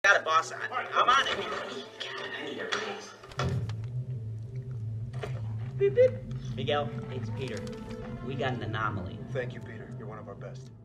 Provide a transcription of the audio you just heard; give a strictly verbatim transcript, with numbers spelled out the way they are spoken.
Got it, boss. I, I'm on it. Beep, beep. Miguel, it's Peter. We got an anomaly. Thank you, Peter. You're one of our best.